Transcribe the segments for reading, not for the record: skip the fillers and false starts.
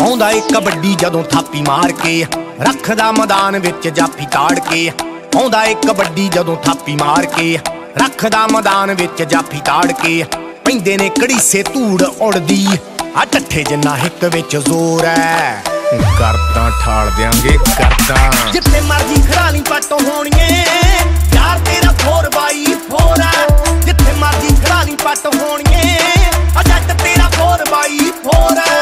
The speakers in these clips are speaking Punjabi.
ਆਉਂਦਾ ਏ ਕਬੱਡੀ ਜਦੋਂ ਥਾਪੀ ਮਾਰ ਕੇ, ਰੱਖਦਾ ਮੈਦਾਨ ਵਿੱਚ ਜਾਫੀ ਤਾੜ ਕੇ। ਆਉਂਦਾ ਏ ਕਬੱਡੀ ਜਦੋਂ ਥਾਪੀ ਮਾਰ ਕੇ, ਰੱਖਦਾ ਮੈਦਾਨ ਵਿੱਚ ਜਾਫੀ ਤਾੜ ਕੇ। ਪੈਂਦੇ ਨੇ ਕੜੀਸੇ ਧੂੜ ਉੜਦੀ, ਆ ਢੱਠੇ ਜਿੰਨਾ ਹਿੱਕ ਵਿੱਚ ਜ਼ੋਰ ਐ। ਕਰਦਾਂ ਠਾਲ ਦਿਆਂਗੇ ਕਰਦਾਂ, ਜਿੱਥੇ ਮਰਜੀ ਖੜਾ ਲਈ ਪੱਟ ਹੋਣੀਏ। ਯਾਰ ਤੇਰਾ 4x4 ਐ, ਜਿੱਥੇ ਮਰਜੀ ਖੜਾ ਲਈ ਪੱਟ ਹੋਣੀਏ। ਆ ਜੱਟ ਤੇਰਾ 4x4 ਐ।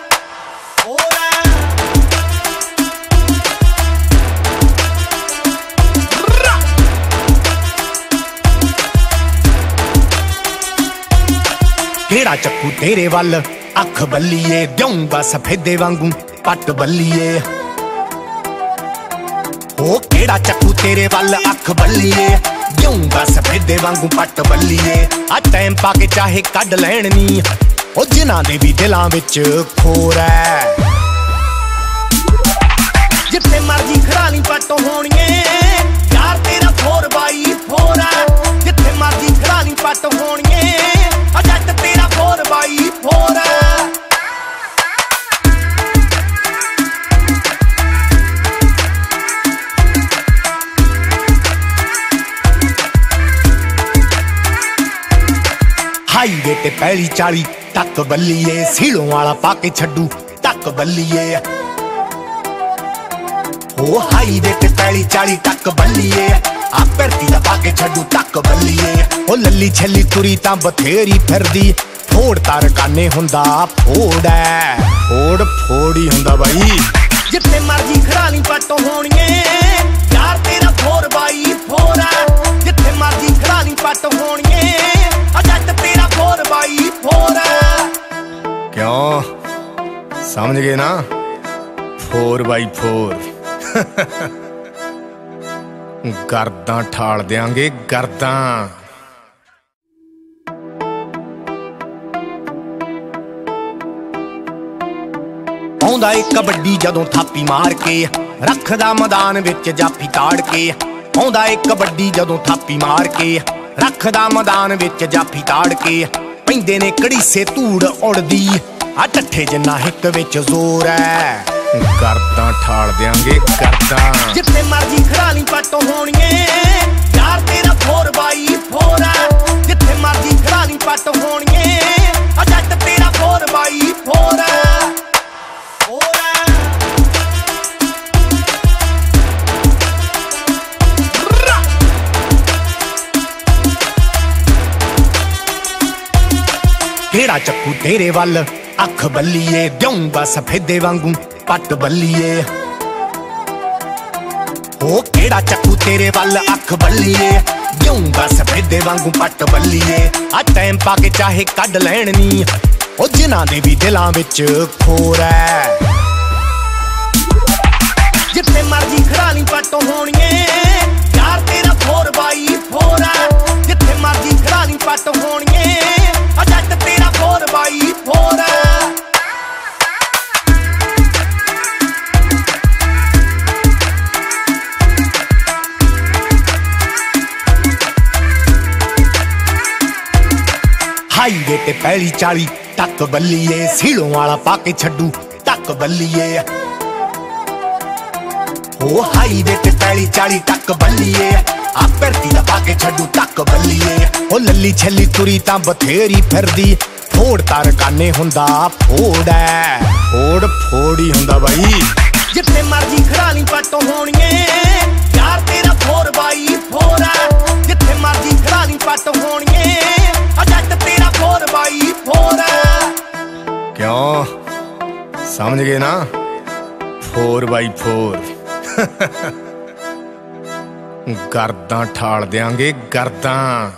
ਕਿਹੜਾ ਚੱਕੂ ਤੇਰੇ ਵੱਲ ਅੱਖ ਬੱਲੀਏ, ਦਿਉਂਗਾ ਸਫੇਦੇ ਵਾਂਗੂ ਪੱਟ ਬੱਲੀਏ। ਉਹ ਕਿਹੜਾ ਚੱਕੂ ਤੇਰੇ ਵੱਲ ਅੱਖ ਬੱਲੀਏ, ਦਿਉਂਗਾ ਸਫੇਦੇ ਵਾਂਗੂ ਪੱਟ ਬੱਲੀਏ। ਆ ਟਾਈਮ ਪਾ ਕੇ ਚਾਹੇ ਕੱਢ ਲੈਣ ਨੀ, ਉਹ ਜਿਨ੍ਹਾਂ ਦੇ ਵੀ ਦਿਲਾਂ ਵਿੱਚ ਖੋਰ ਐ। ਜਿੱਥੇ ਮਰਜੀ ਖੜਾ ਲਈ ਪੱਟ ਹੋਣੀਏ। ਯਾਰ ਤੇਰਾ 4x4 ਐ, ਜਿੱਥੇ ਮਰਜੀ ਖੜਾ ਲਈ ਪੱਟ ਹੋਣੀਏ। ਆ ਜੱਟ ਤੇਰਾ 4x4 ਐ। ਹਾਈਵੇ ਤੇ ਪਹਿਲੀ 40 ਟੱਕ ਬੱਲੀਏ, ਸੀਲੋਂ ਵਾਲਾ ਪਾ ਕੇ ਛੱਡੂ ਟੱਕ ਬੱਲੀਏ। ਉਹ ਹਾਈਵੇ ਤੇ ਪਹਿਲੀ 40 ਟੱਕ ਬੱਲੀਏ, ਆ ਧਰਤੀ ਦਾ ਪਾ ਕੇ ਛੱਡੂ ਟੱਕ ਬੱਲੀਏ। ਉਹ ਲੱਲੀ ਛੱਲੀ ਤੁਰੀ ਤਾਂ ਬਥੇਰੀ ਫਿਰਦੀ, ਫੋੜ ਤਾਰ ਕਾਨੇ ਹੁੰਦਾ ਫੋੜ ਐ। ਫੋੜ ਫੋੜ ਹੀ ਹੁੰਦਾ ਬਾਈ, ਜਿੱਥੇ ਮਰਜੀ ਖੜਾ ਲਈ ਪੱਟ ਹੋਣੀਏ। ਯਾਰ ਤੇਰਾ 4x4 ਐ, ਜਿੱਥੇ ਮਰਜੀ ਖੜਾ ਲਈ ਪੱਟ ਹੋਣੀਏ। ਆ ਜੱਟ ਤੇਰਾ 4x4 ਐ। ਕਿਉਂ ਸਮਝ ਗਏ ਨਾ? 4x4 ਗਰਦਾਂ ਠਾਲ ਦਿਆਂਗੇ ਗਰਦਾਂ। ਆਉਂਦਾ ਏ ਕਬੱਡੀ ਜਦੋਂ ਥਾਪੀ ਮਾਰ ਕੇ, ਰੱਖਦਾ ਮੈਦਾਨ ਵਿੱਚ ਜਾਫੀ ਤਾੜ ਕੇ। ਆਉਂਦਾ ਏ ਕਬੱਡੀ ਜਦੋਂ ਥਾਪੀ ਮਾਰ ਕੇ, ਰੱਖਦਾ ਮੈਦਾਨ ਵਿੱਚ ਜਾਫੀ ਤਾੜ ਕੇ। ਪੈਂਦੇ ਨੇ ਕੜੀਸੇ ਧੂੜ ਉੜਦੀ, ਆ ਢੱਠੇ ਜਿੰਨਾ ਹਿੱਕ ਵਿੱਚ ਜ਼ੋਰ ਐ। ਕਰਦਾਂ ਠਾਲ ਦਿਆਂਗੇ ਕਰਦਾਂ, ਜਿੱਥੇ ਮਰਜੀ ਖੜਾ ਲਈ ਪੱਟ ਹੋਣੀਏ। ਯਾਰ ਤੇਰਾ 4x4 ਐ, ਜਿੱਥੇ ਮਰਜੀ ਖੜਾ ਲਈ ਪੱਟ ਹੋਣੀਏ। ਆ ਜੱਟ ਤੇਰਾ 4x4 ਐ। ਕਿਹੜਾ ਚੱਕੂ ਤੇਰੇ ਵੱਲ ਅੱਖ ਬੱਲੀਏ, ਦਿਉਂਗਾ ਸਫੇਦੇ ਵਾਂਗੂ ਪੱਟ ਬੱਲੀਏ। ਉਹ ਕਿਹੜਾ ਚੱਕੂ ਤੇਰੇ ਵੱਲ ਅੱਖ ਬੱਲੀਏ, ਦਿਉਂਗਾ ਸਫੇਦੇ ਵਾਂਗੂ ਪੱਟ ਬੱਲੀਏ। ਆ ਟਾਈਮ ਪਾ ਕੇ ਚਾਹੇ ਕੱਢ ਲੈਣ ਨੀ, ਉਹ ਜਿਨ੍ਹਾਂ ਦੇ ਵੀ ਦਿਲਾਂ ਵਿੱਚ ਖੋਰ ਐ। ਜਿੱਥੇ ਮਰਜੀ ਖੜਾ ਲਈ ਪੱਟ ਹੋਣੀਏ। ਯਾਰ ਤੇਰਾ 4x4 ਐ, ਜਿੱਥੇ ਮਰਜੀ ਖੜਾ ਲਈ ਪੱਟ ਹੋਣੀਏ। ਆ ਜੱਟ ਤੇਰਾ 4x4 ਐ। ਹਾਈਵੇ ਤੇ ਪਹਿਲੀ 40 ਟੱਕ ਬੱਲੀਏ, ਸੀਲੋਂ ਵਾਲਾ ਪਾ ਕੇ ਛੱਡੂ ਟੱਕ ਬੱਲੀਏ। ਉਹ ਹਾਈਵੇ ਤੇ ਪਹਿਲੀ 40 ਟੱਕ ਬੱਲੀਏ, ਆ ਧਰਤੀ ਦਾ ਪਾ ਕੇ ਛੱਡੂ ਟੱਕ ਬੱਲੀਏ। ਉਹ ਲੱਲੀ ਛੱਲੀ ਤੁਰੀ ਤਾਂ ਬਥੇਰੀ ਫਿਰਦੀ, ਫੋੜ ਤਾਰ ਕਾਨੇ ਹੁੰਦਾ ਫੋੜ ਐ। ਫੋੜ ਫੋੜ ਹੀ ਹੁੰਦਾ ਬਾਈ, ਜਿੱਥੇ ਮਰਜੀ ਖੜਾ ਲਈ ਪੱਟ ਹੋਣੀਏ। ਯਾਰ ਤੇਰਾ 4x4 ਐ, ਜਿੱਥੇ ਮਰਜੀ ਖੜਾ ਲਈ ਪੱਟ ਹੋਣੀਏ। ਆ ਜੱਟ ਤੇਰਾ 4x4 ਐ। ਕਿਉਂ ਸਮਝ ਗਏ ਨਾ? 4x4 ਗਰਦਾਂ ਠਾਲ ਦਿਆਂਗੇ ਗਰਦਾਂ।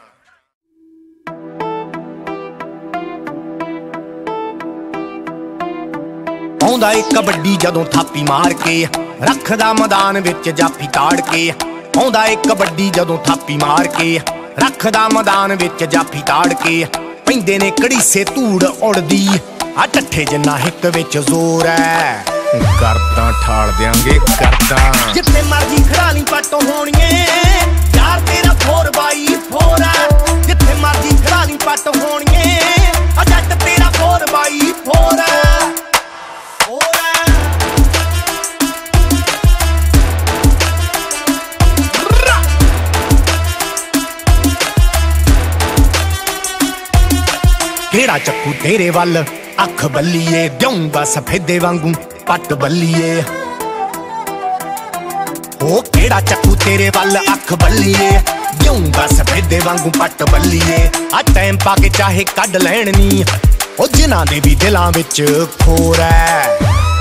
ਆਉਂਦਾ ਏ ਕਬੱਡੀ ਜਦੋਂ ਥਾਪੀ ਮਾਰ ਕੇ, ਰੱਖਦਾ ਮੈਦਾਨ ਵਿੱਚ ਜਾਫੀ ਤਾੜ ਕੇ। ਆਉਂਦਾ ਏ ਕਬੱਡੀ ਜਦੋਂ ਥਾਪੀ ਮਾਰ ਕੇ, ਰੱਖਦਾ ਮੈਦਾਨ ਵਿੱਚ ਜਾਫੀ ਤਾੜ ਕੇ। ਪੈਂਦੇ ਨੇ ਕੜੀਸੇ ਧੂੜ ਉੜਦੀ, ਆ ਢੱਠੇ ਜਿੰਨਾ ਹਿੱਕ ਵਿੱਚ ਜ਼ੋਰ ਐ। ਕਰਦਾਂ ਠਾਲ ਦਿਆਂਗੇ ਕਰਦਾਂ, ਜਿੱਥੇ ਮਰਜੀ ਖੜਾ ਲਈ ਪੱਟ ਹੋਣੀਏ। ਯਾਰ ਤੇਰਾ 4x4 ਐ, ਜਿੱਥੇ ਮਰਜੀ ਖੜਾ ਲਈ ਪੱਟ ਹੋਣੀਏ। ਆ ਜੱਟ ਤੇਰਾ 4x4 ਐ। ਕਿਹੜਾ ਚੱਕੂ ਤੇਰੇ ਵੱਲ ਅੱਖ ਬੱਲੀਏ, ਦੇਊਂਗਾ ਸਫੇਦੇ ਵਾਂਗੂ ਪੱਟ ਬੱਲੀਏ। ਉਹ ਕਿਹੜਾ ਚੱਕੂ ਤੇਰੇ ਵੱਲ ਅੱਖ ਬੱਲੀਏ, ਦੇਊਂਗਾ ਸਫੇਦੇ ਵਾਂਗੂ ਪੱਟ ਬੱਲੀਏ। ਆ ਟਾਈਮ ਪਾ ਕੇ ਚਾਹੇ ਕੱਢ ਲੈਣ ਨੀ ਉਹ ਜਿਨ੍ਹਾਂ ਦੇ ਵੀ ਦਿਲਾਂ ਵਿੱਚ ਖੋਰ ਐ।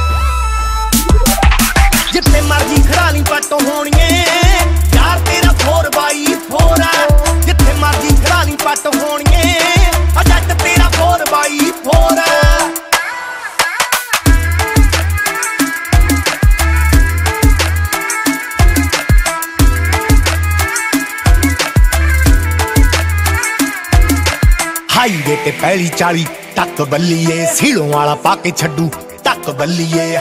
ਜਿੱਥੇ ਮਰਜੀ ਖੜਾ ਨੀ ਪੱਟ ਹੋਣੀਏ, ਯਾਰ ਤੇਰਾ 4x4 ਐ। ਜਿੱਥੇ ਮਰਜੀ ਖੜਾ ਨੀ ਪੱਟ ਹੋਣੀਏ, ਆ ਜੱਟ ਤੇਰਾ 4x4 ਐ। ਹਾਈਵੇ ਤੇ ਪਹਿਲੀ 40 ਟੱਕ ਬੱਲੀਏ, ਸੀਲੋਂ ਵਾਲਾ ਪਾ ਕੇ ਛੱਡੂ ਟੱਕ ਬੱਲੀਏ।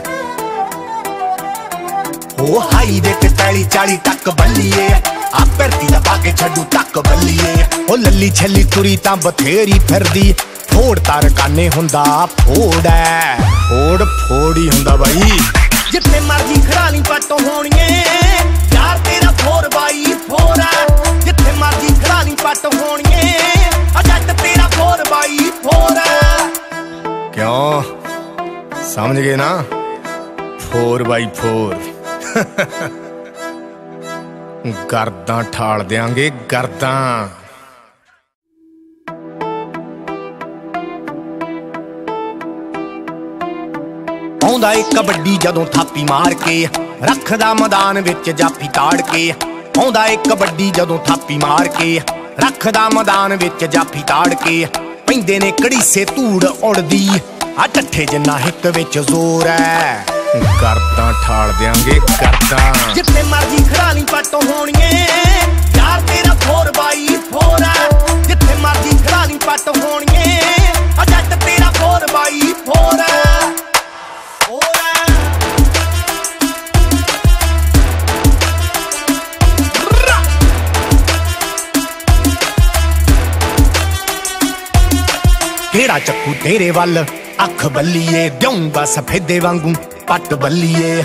ਉਹ ਹਾਈਵੇ ਤੇ ਪਹਿਲੀ 40 ਟੱਕ ਬੱਲੀਏ, ਆ ਧਰਤੀ ਦਾ ਪਾ ਕੇ ਛੱਡੂ ਟੱਕ ਬੱਲੀਏ। ਉਹ ਲੱਲੀ ਛੱਲੀ ਤੁਰੀ ਤਾਂ ਬਥੇਰੀ ਫਿਰਦੀ, ਫੋੜ ਤਾਰ ਕਾਨੇ ਹੁੰਦਾ ਫੋੜ ਐ। ਫੋੜ ਫੋੜੀ ਹੁੰਦਾ ਬਾਈ। ਜਿੱਥੇ ਮਰਜੀ ਖੜਾ ਨੀ ਪੱਟ ਹੋਣੀਏ, ਯਾਰ ਤੇਰਾ 4x4 ਐ। ਜਿੱਥੇ ਮਰਜੀ ਖੜਾ ਨੀ ਪੱਟ ਹੋਣੀਏ, ਆ ਜੱਟ ਤੇਰਾ 4x4 ਐ। ਕਿਉਂ ਸਮਝ ਗਏ ਨਾ 4x4 ਗਰਦਾਂ ਠਾਲ ਦਿਆਂਗੇ ਗਰਦਾਂ। ਆਉਂਦਾ ਏ ਕਬੱਡੀ ਜਦੋਂ ਥਾਪੀ ਮਾਰ ਕੇ, ਰੱਖਦਾ ਮੈਦਾਨ ਵਿੱਚ ਜਾਫੀ ਤਾੜ ਕੇ। ਆਉਂਦਾ ਏ ਕਬੱਡੀ ਜਦੋਂ ਥਾਪੀ ਮਾਰ ਕੇ, ਰੱਖਦਾ ਮੈਦਾਨ ਵਿੱਚ ਜਾਫੀ ਤਾੜ ਕੇ। ਪੈਂਦੇ ਨੇ ਕੜੀਸੇ ਧੂੜ ਉੜਦੀ, ਆ ਟੱਠੇ ਜਿੰਨਾ ਹਿੱਕ ਵਿੱਚ ਜ਼ੋਰ ਐ। ਗਰਦਾਂ ਠਾਲ ਦਿਆਂਗੇ ਗਰਦਾਂ। ਜਿੱਥੇ ਮਰਜੀ ਖੜਾ ਨੀ ਪੱਟ ਹੋਣੀਏ, ਯਾਰ ਤੇਰਾ 4x4 ਐ। ਜਿੱਥੇ ਮਰਜੀ ਖੜਾ ਨੀ ਪੱਟ ਹੋਣੀਏ, ਆ ਜੱਟ ਤੇਰਾ 4x4 ਐ। ਕਿਹੜਾ ਚੱਕੂ ਤੇਰੇ ਵੱਲ ਅੱਖ ਬੱਲੀਏ, ਦੇਊਂਗਾ ਸਫੇਦੇ ਵਾਂਗੂ ਪੱਟ ਬੱਲੀਏ।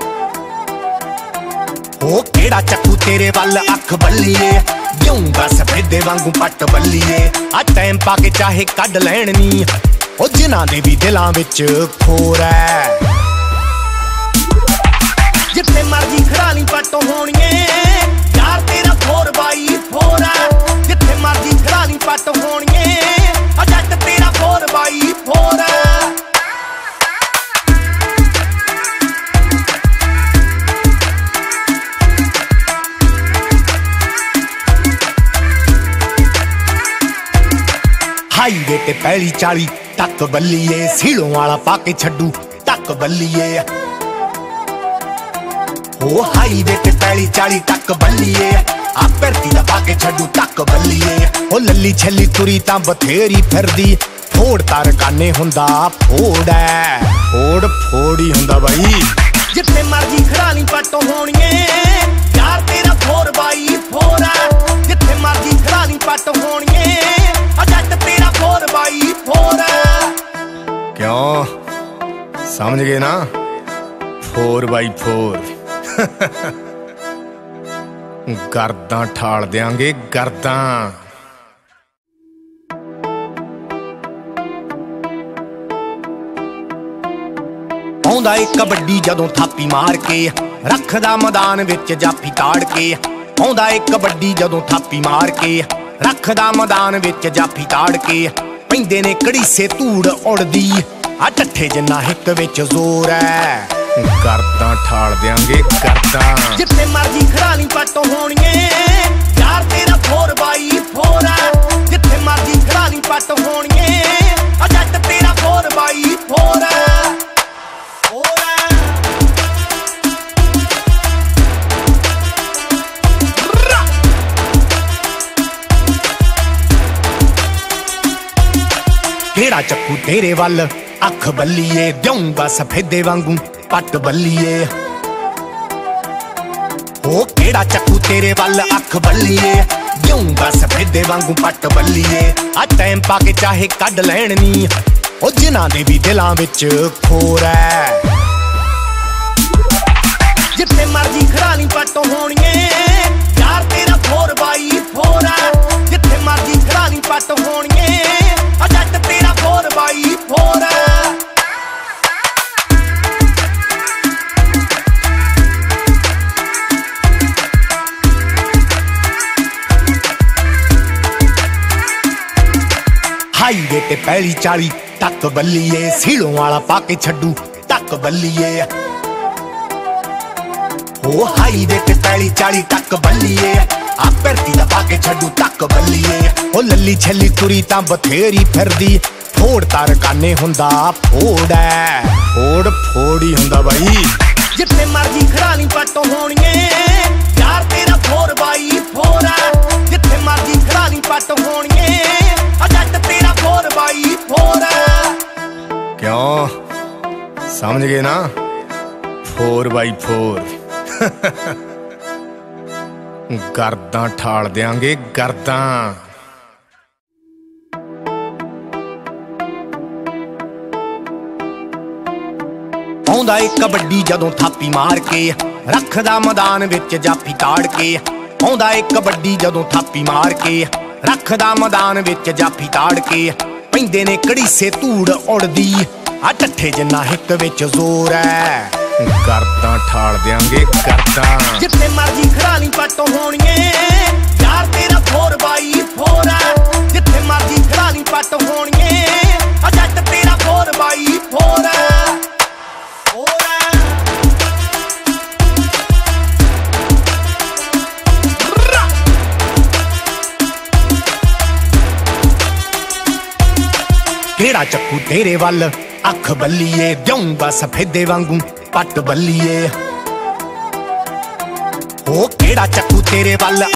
ਉਹ ਕਿਹੜਾ ਚੱਕੂ ਤੇਰੇ ਵੱਲ ਅੱਖ ਬੱਲੀਏ, ਦੇਊਂਗਾ ਸਫੇਦੇ ਵਾਂਗੂ ਪੱਟ ਬੱਲੀਏ। ਆ ਟਾਈਮ ਪਾ ਕੇ ਚਾਹੇ ਕੱਢ ਲੈਣ ਨੀ ਉਹ ਜਿਨ੍ਹਾਂ ਦੇ ਵੀ ਦਿਲਾਂ ਵਿੱਚ ਖੋਰ ਐ। ਜਿੱਥੇ ਮਰਜੀ ਖੜਾ ਨੀ ਪੱਟ ਹੋਣੀਏ, ਯਾਰ ਤੇਰਾ 4x4 ਐ। ਜਿੱਥੇ ਮਰਜੀ ਖੜਾ ਨੀ ਪੱਟ ਹੋਣੀਏ, ਆ ਜੱਟ ਤੇਰਾ 4x4 ਐ। ਹਾਈਵੇ ਤੇ ਪਹਿਲੀ 40 ਟੱਕ ਬੱਲੀਏ, ਸੀਲੋਂ ਵਾਲਾ ਪਾ ਕੇ ਛੱਡੂ ਟੱਕ ਬੱਲੀਏ। ਉਹ ਹਾਈਵੇ ਤੇ ਪਹਿਲੀ 40 ਟੱਕ ਬੱਲੀਏ, ਆ ਧਰਤੀ ਦਾ ਪਾ ਕੇ ਛੱਡੂ ਟੱਕ ਬੱਲੀਏ। ਉਹ ਲੱਲੀ ਛੱਲੀ ਤੁਰੀ ਤਾਂ ਬਥੇਰੀ ਫਿਰਦੀ, ਫੋੜ ਤਾਰ ਕਾਨੇ ਹੁੰਦਾ ਫੋੜ ਐ। ਫੋੜ ਫੋੜੀ ਹੁੰਦਾ ਬਾਈ। ਜਿੱਥੇ ਮਰਜੀ ਖੜਾ ਨੀ ਪੱਟ ਹੋਣੀਏ, ਯਾਰ ਤੇਰਾ 4x4 ਐ। ਜਿੱਥੇ ਮਰਜੀ ਖੜਾ ਨੀ ਪੱਟ ਹੋਣੀਏ, ਆ ਜੱਟ ਤੇਰਾ 4x4 ਐ। ਕਿਉਂ ਸਮਝ ਗਏ ਨਾ 4x4 ਗਰਦਾਂ ਠਾਲ ਦਿਆਂਗੇ ਗਰਦਾਂ। ਆਉਂਦਾ ਏ ਕਬੱਡੀ ਜਦੋਂ ਥਾਪੀ ਮਾਰ ਕੇ, ਰੱਖਦਾ ਮੈਦਾਨ ਵਿੱਚ ਜਾਫੀ ਤਾੜ ਕੇ। ਆਉਂਦਾ ਏ ਕਬੱਡੀ ਜਦੋਂ ਥਾਪੀ ਮਾਰ ਕੇ, ਰੱਖਦਾ ਮੈਦਾਨ ਵਿੱਚ ਜਾਫੀ ਤਾੜ ਕੇ। ਪੈਂਦੇ ਨੇ ਕੜੀਸੇ ਧੂੜ ਉੜਦੀ, ਆ ਟੱਠੇ ਜਿੰਨਾ ਹਿੱਕ ਵਿੱਚ ਜ਼ੋਰ ਐ। ਗਰਦਾਂ ਠਾਲ ਦਿਆਂਗੇ ਗਰਦਾਂ। ਜਿੱਥੇ ਮਰਜੀ ਖੜਾ ਨੀ ਪੱਟ ਹੋਣੀਏ, ਯਾਰ ਤੇਰਾ 4x4 ਐ। ਜਿੱਥੇ ਮਰਜੀ ਖੜਾ ਨੀ ਪੱਟ ਹੋਣੀਏ, ਆ ਜੱਟ ਤੇਰਾ 4x4 ਐ। ਕਿਹੜਾ ਚੱਕੂ ਤੇਰੇ ਵੱਲ ਅੱਖ ਬੱਲੀਏ, ਦੇਊਂਗਾ ਸਫੇਦੇ ਵਾਂਗੂ ਪੱਟ ਬੱਲੀਏ। ਉਹ ਕਿਹੜਾ ਚੱਕੂ ਤੇਰੇ ਵੱਲ ਅੱਖ ਬੱਲੀਏ, ਦੇਊਂਗਾ ਸਫੇਦੇ ਵਾਂਗੂ ਪੱਟ ਬੱਲੀਏ। ਆ ਟਾਈਮ ਪਾ ਕੇ ਚਾਹੇ ਕੱਢ ਲੈਣ ਨੀ ਉਹ ਜਿਨ੍ਹਾਂ ਦੇ ਵੀ ਦਿਲਾਂ ਵਿੱਚ ਖੋਰ ਐ। ਜਿੱਥੇ ਮਰਜੀ ਖੜਾ ਨੀ ਪੱਟ ਹੋਣੀਏ, ਯਾਰ ਤੇਰਾ 4x4 ਐ। ਜਿੱਥੇ ਮਰਜੀ ਖੜਾ ਨੀ ਪੱਟ ਹੋਣੀਏ, ਆ ਜੱਟ ਤੇਰਾ ਹਾਈਵੇ ਤੇ ਪਹਿਲੀ 40 ਟੱਕ ਬੱਲੀਏ, ਸੀਲੋਂ ਵਾਲਾ ਪਾ ਕੇ ਛੱਡੂ ਟੱਕ ਬੱਲੀਏ। ਹੋ ਹਾਈਵੇ ਤੇ ਪਹਿਲੀ 40 ਟੱਕ ਬੱਲੀਏ, ਆ ਭਰਤੀ ਦਾ ਪਾ ਕੇ ਛੱਡੂ ਟੱਕ ਬੱਲੀਏ। ਉਹ ਲੱਲੀ ਛੱਲੀ ਤੁਰੀ ਤਾਂ ਬਥੇਰੀ ਫਿਰਦੀ, ਫੋੜ ਤਾਰ ਕਾਨੇ ਹੁੰਦਾ ਫੋੜ ਐ, ਫੋੜ ਫੋੜ ਹੀ ਹੁੰਦਾ ਬਾਈ। ਜਿੱਥੇ ਮਰਜੀ ਖੜਾ ਲਈ ਪੱਟ ਹੋਣੀਏ, ਯਾਰ ਤੇਰਾ 4x4 ਐ। ਜਿੱਥੇ ਮਰਜੀ ਖੜਾ ਲਈ ਪੱਟ ਹੋਣੀਏ, ਆ ਜੱਟ ਤੇਰਾ 4x4 ਐ। ਕਿਉਂ ਸਮਝ ਗਏ ਨਾ? 4x4 ਗਰਦਾਂ ਠਾਲ ਦਿਆਂਗੇ ਗਰਦਾਂ। ਆਉਂਦਾ ਏ ਕਬੱਡੀ ਜਦੋਂ ਥਾਪੀ ਮਾਰ ਕੇ, ਰੱਖਦਾ ਮੈਦਾਨ ਵਿੱਚ ਜਾਫੀ ਤਾੜ ਕੇ। ਆਉਂਦਾ ਏ ਕਬੱਡੀ ਜਦੋਂ ਥਾਪੀ ਮਾਰ ਕੇ, ਰੱਖਦਾ ਮੈਦਾਨ ਵਿੱਚ ਜਾਫੀ ਤਾੜ ਕੇ। ਪੈਂਦੇ ਨੇ ਕੜੀਸੇ ਧੂੜ ਉੜਦੀ, ਆ ਠੱਠੇ ਜਿੰਨਾ ਹਿੱਕ ਵਿੱਚ ਜ਼ੋਰ ਐ। ਗਰਦਾਂ ਠਾਲ ਦਿਆਂਗੇ ਗਰਦਾਂ। ਜਿੱਥੇ ਮਰਜੀ ਖੜਾ ਲਈ ਪੱਟ ਹੋਣੀਏ, ਯਾਰ ਤੇਰਾ 4x4 ਐ। ਜਿੱਥੇ ਮਰਜੀ ਖੜਾ ਲਈ ਪੱਟ ਹੋਣੀਏ, ਆ ਜੱਟ ਤੇਰਾ 4x4 ਐ। ਕਿਹੜਾ ਚੱਕੂ ਤੇਰੇ ਵੱਲ ਅੱਖ ਬੱਲੀਏ, ਦਿਉਂਗਾ ਸਫੇਦੇ ਵਾਂਗੂ ਪੱਟ ਬੱਲੀਏ। ਉਹ ਕਿਹੜਾ ਚੱਕੂ ਤੇਰੇ ਵੱਲ